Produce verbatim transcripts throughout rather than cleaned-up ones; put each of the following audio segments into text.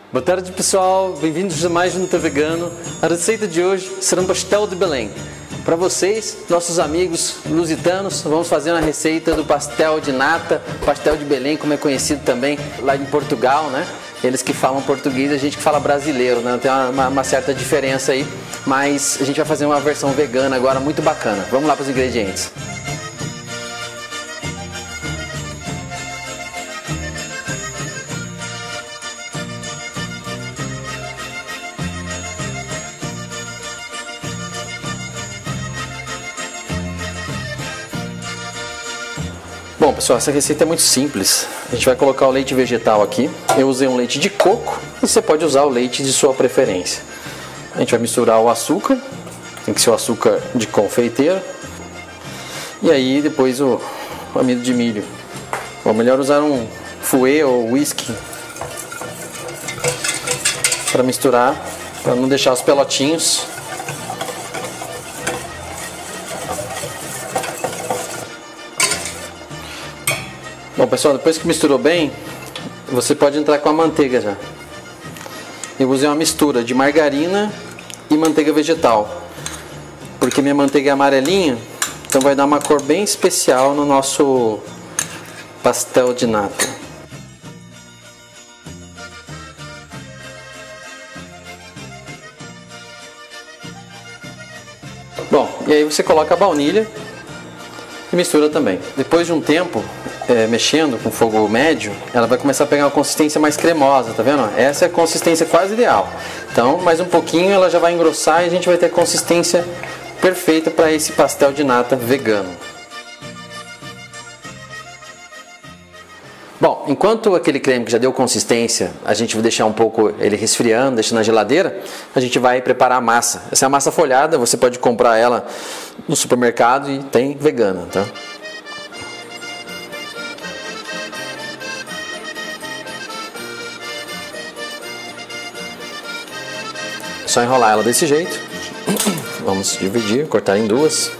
Boa tarde, pessoal, bem-vindos a mais um T Vegano. A receita de hoje será um pastel de Belém. Para vocês, nossos amigos lusitanos, vamos fazer uma receita do pastel de nata, pastel de Belém, como é conhecido também lá em Portugal, né? Eles que falam português, a gente que fala brasileiro, né? Tem uma, uma certa diferença aí, mas a gente vai fazer uma versão vegana agora muito bacana. Vamos lá para os ingredientes. Bom, pessoal, essa receita é muito simples. A gente vai colocar o leite vegetal aqui. Eu usei um leite de coco e você pode usar o leite de sua preferência. A gente vai misturar o açúcar, tem que ser o açúcar de confeiteiro. E aí depois o, o amido de milho. Ou melhor usar um fouet ou whisky para misturar, para não deixar os pelotinhos. Bom, pessoal, depois que misturou bem, você pode entrar com a manteiga já. Eu usei uma mistura de margarina e manteiga vegetal, porque minha manteiga é amarelinha, então vai dar uma cor bem especial no nosso pastel de nata. Bom, e aí você coloca a baunilha e mistura também. Depois de um tempo, é, mexendo com fogo médio, ela vai começar a pegar uma consistência mais cremosa, tá vendo? Essa é a consistência quase ideal. Então, mais um pouquinho ela já vai engrossar e a gente vai ter a consistência perfeita para esse pastel de nata vegano. Bom, enquanto aquele creme que já deu consistência, a gente vai deixar um pouco ele resfriando, deixando na geladeira, a gente vai preparar a massa. Essa é a massa folhada, você pode comprar ela no supermercado e tem vegana, tá? É só enrolar ela desse jeito. Vamos dividir, cortar em duas.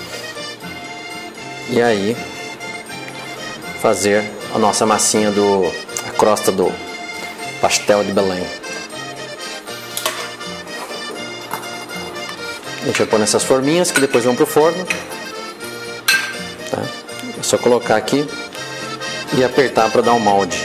E aí fazer a nossa massinha do a crosta do pastel de Belém. A gente vai pôr nessas forminhas que depois vão pro forno. Tá? É só colocar aqui e apertar para dar um molde.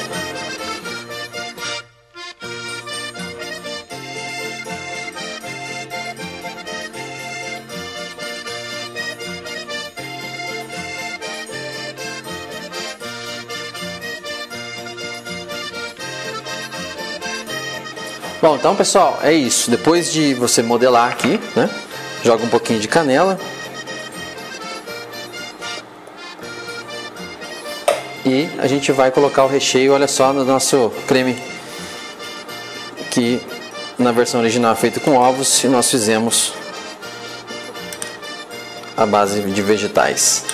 Bom, então pessoal, é isso. Depois de você modelar aqui, né, joga um pouquinho de canela e a gente vai colocar o recheio, olha só, no nosso creme, que na versão original é feito com ovos e nós fizemos a base de vegetais.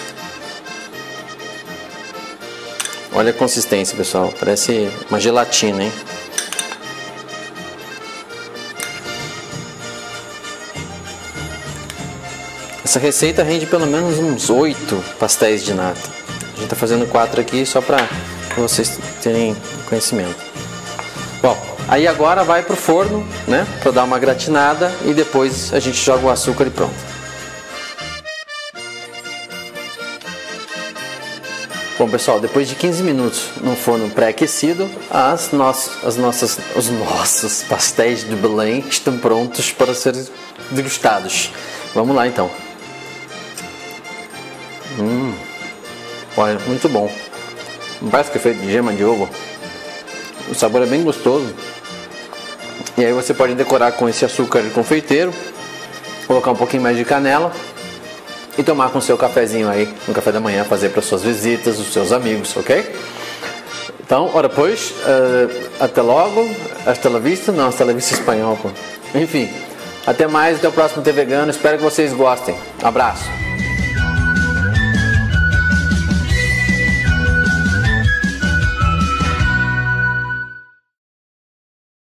Olha a consistência, pessoal, parece uma gelatina, hein? Essa receita rende pelo menos uns oito pastéis de nata. A gente está fazendo quatro aqui só para vocês terem conhecimento. Bom, aí agora vai para o forno, né, para dar uma gratinada e depois a gente joga o açúcar e pronto. Bom, pessoal, depois de quinze minutos no forno pré-aquecido, as, no as nossas, os nossos pastéis de Belém estão prontos para serem degustados. Vamos lá então. Hum, olha, muito bom. Parece que é feito de gema de ovo. O sabor é bem gostoso. E aí você pode decorar com esse açúcar de confeiteiro, colocar um pouquinho mais de canela e tomar com seu cafezinho aí no café da manhã, fazer para suas visitas, os seus amigos, ok? Então, ora pois, uh, até logo, hasta la vista, não, hasta la vista espanhol, pô. Enfim, até mais, até o próximo T Vegano, espero que vocês gostem. Abraço!